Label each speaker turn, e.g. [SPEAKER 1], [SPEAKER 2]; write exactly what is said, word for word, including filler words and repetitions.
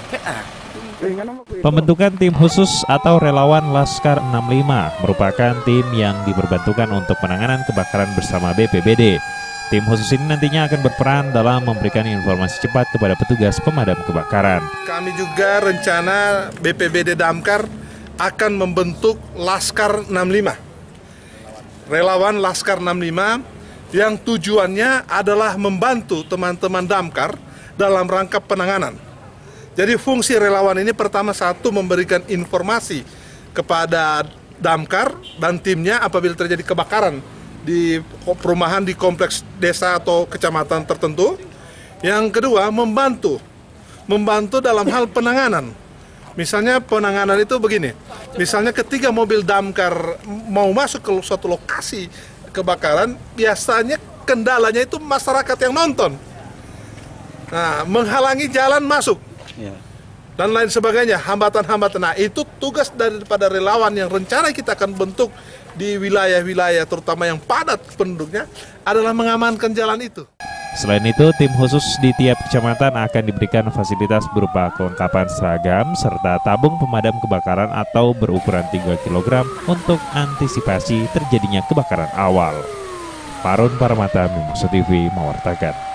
[SPEAKER 1] Pembentukan tim khusus atau relawan Laskar enam puluh lima merupakan tim yang diperbantukan untuk penanganan kebakaran bersama B P B D. Tim khusus ini nantinya akan berperan dalam memberikan informasi cepat kepada petugas pemadam kebakaran.
[SPEAKER 2] Kami juga rencana B P B D Damkar akan membentuk Laskar enam puluh lima. Relawan Laskar enam puluh lima yang tujuannya adalah membantu teman-teman Damkar dalam rangka penanganan. Jadi fungsi relawan ini pertama satu memberikan informasi kepada Damkar dan timnya apabila terjadi kebakaran di perumahan di kompleks desa atau kecamatan tertentu. Yang kedua membantu, membantu dalam hal penanganan. Misalnya penanganan itu begini, misalnya ketika mobil Damkar mau masuk ke suatu lokasi kebakaran, biasanya kendalanya itu masyarakat yang nonton. Nah, menghalangi jalan masuk. Dan lain sebagainya, hambatan-hambatan. Nah, itu tugas daripada relawan yang rencana kita akan bentuk di wilayah-wilayah terutama yang padat penduduknya adalah mengamankan jalan itu.
[SPEAKER 1] Selain itu, tim khusus di tiap kecamatan akan diberikan fasilitas berupa kelengkapan seragam serta tabung pemadam kebakaran atau berukuran tiga kilogram untuk antisipasi terjadinya kebakaran awal. Parun Paramata, Mimosa T V mewartakan.